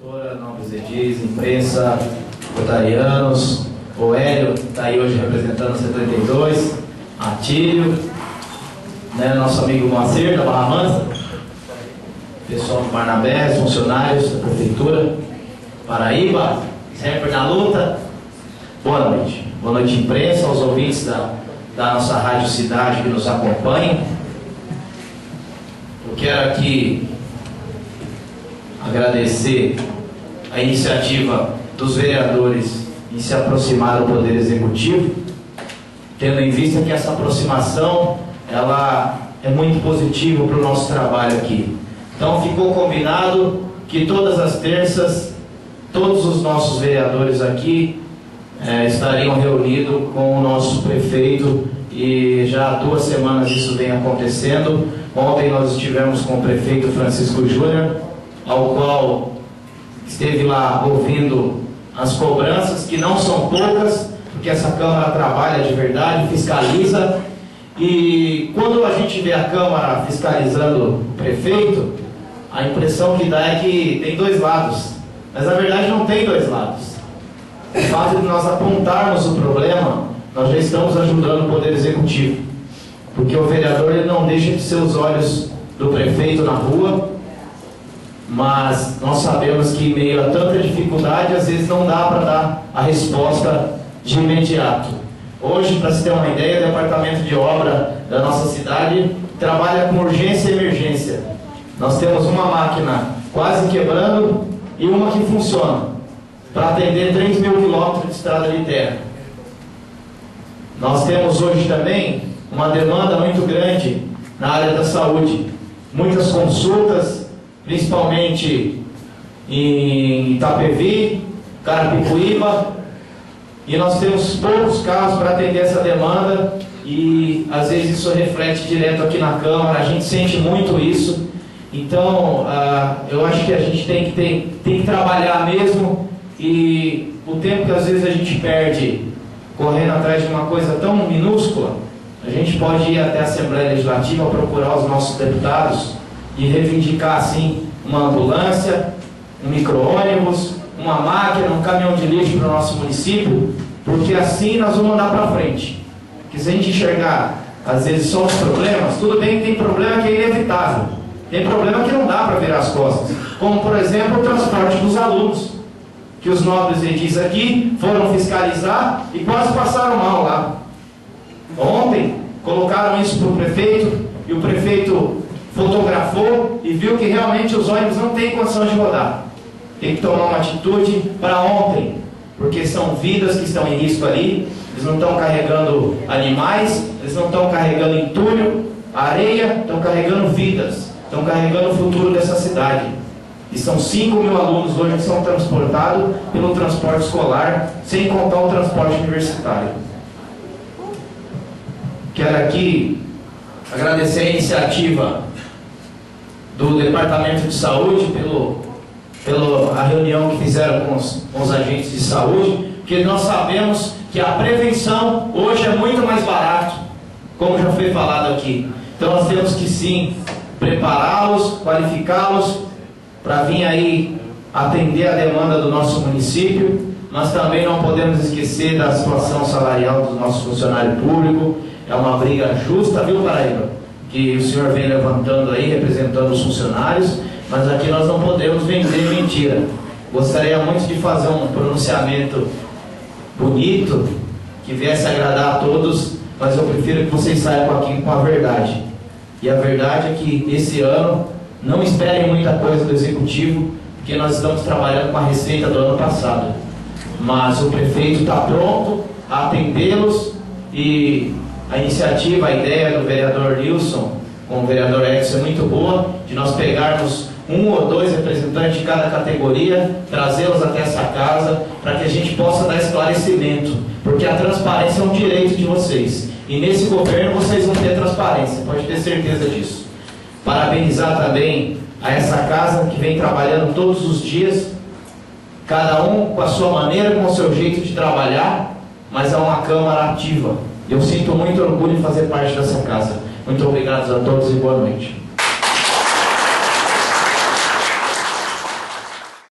Doutora, nobres edis, imprensa, rotarianos, o Hélio está aí hoje representando a 72, Atílio, né, nosso amigo Moacir da Barra Mansa, pessoal do Barnabé, funcionários da Prefeitura, Paraíba, sempre na luta. Boa noite imprensa, aos ouvintes da nossa Rádio Cidade que nos acompanham. Eu quero aqui agradecer a iniciativa dos vereadores em se aproximar do Poder Executivo, tendo em vista que essa aproximação ela é muito positiva para o nosso trabalho aqui. Então ficou combinado que todas as terças, todos os nossos vereadores aqui estariam reunidos com o nosso prefeito, e já há 2 semanas isso vem acontecendo. Ontem nós estivemos com o prefeito Francisco Júnior, ao qual esteve lá ouvindo as cobranças, que não são poucas, porque essa Câmara trabalha de verdade, fiscaliza, e quando a gente vê a Câmara fiscalizando o prefeito, a impressão que dá é que tem 2 lados, mas na verdade não tem 2 lados. O fato de nós apontarmos o problema, nós já estamos ajudando o Poder Executivo, porque o vereador ele não deixa de ser os olhos do prefeito na rua, mas nós sabemos que em meio a tanta dificuldade, às vezes não dá para dar a resposta de imediato. Hoje, para se ter uma ideia, o departamento de obra da nossa cidade trabalha com urgência e emergência. Nós temos uma máquina quase quebrando e uma que funciona para atender 3.000 quilômetros de estrada de terra. Nós temos hoje também uma demanda muito grande na área da saúde, muitas consultas, principalmente em Itapevi, Carapicuíba, e nós temos poucos carros para atender essa demanda, e às vezes isso reflete direto aqui na Câmara, a gente sente muito isso. Então eu acho que a gente tem que trabalhar mesmo, e o tempo que às vezes a gente perde correndo atrás de uma coisa tão minúscula, a gente pode ir até a Assembleia Legislativa, procurar os nossos deputados e reivindicar assim uma ambulância, um micro-ônibus, uma máquina, um caminhão de lixo para o nosso município, porque assim nós vamos andar para frente. Porque se a gente enxergar às vezes só os problemas, tudo bem que tem problema que é inevitável, tem problema que não dá para virar as costas, como por exemplo o transporte dos alunos, que os nobres edis aqui foram fiscalizar e quase passaram mal lá. Ontem colocaram isso para o prefeito, e o prefeito fotografou e viu que realmente os ônibus não têm condição de rodar. Tem que tomar uma atitude para ontem, porque são vidas que estão em risco ali. Eles não estão carregando animais, eles não estão carregando entulho, areia, estão carregando vidas, estão carregando o futuro dessa cidade. E são 5.000 alunos hoje que são transportados pelo transporte escolar, sem contar o transporte universitário. Quero aqui agradecer a iniciativa do Departamento de Saúde pela reunião que fizeram com os agentes de saúde, porque nós sabemos que a prevenção hoje é muito mais barato, como já foi falado aqui. Então nós temos que sim prepará-los, qualificá-los para vir aí atender a demanda do nosso município. Nós também não podemos esquecer da situação salarial do nosso funcionário público. É uma briga justa, viu, Paraíba? Que o senhor vem levantando aí, representando os funcionários, mas aqui nós não podemos vender mentira. Gostaria muito de fazer um pronunciamento bonito, que viesse agradar a todos, mas eu prefiro que vocês saiam aqui com a verdade. E a verdade é que esse ano não esperem muita coisa do Executivo, porque nós estamos trabalhando com a receita do ano passado. Mas o prefeito está pronto a atendê-los, e a iniciativa, a ideia do vereador Nilson com o vereador Edson é muito boa, de nós pegarmos 1 ou 2 representantes de cada categoria, trazê-los até essa casa, para que a gente possa dar esclarecimento, porque a transparência é um direito de vocês, e nesse governo vocês vão ter transparência, pode ter certeza disso. Parabenizar também a essa casa que vem trabalhando todos os dias, cada um com a sua maneira, com o seu jeito de trabalhar, mas é uma Câmara ativa. Eu sinto muito orgulho de fazer parte dessa casa. Muito obrigado a todos e boa noite.